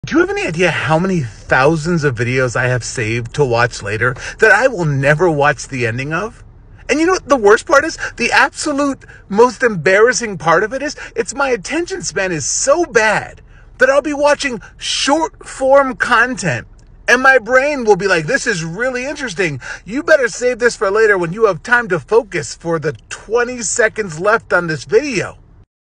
Do you have any idea how many thousands of videos I have saved to watch later that I will never watch the ending of? And you know what the worst part is? The absolute most embarrassing part of it is, it's my attention span is so bad that I'll be watching short form content and my brain will be like, this is really interesting. You better save this for later when you have time to focus for the 20 seconds left on this video.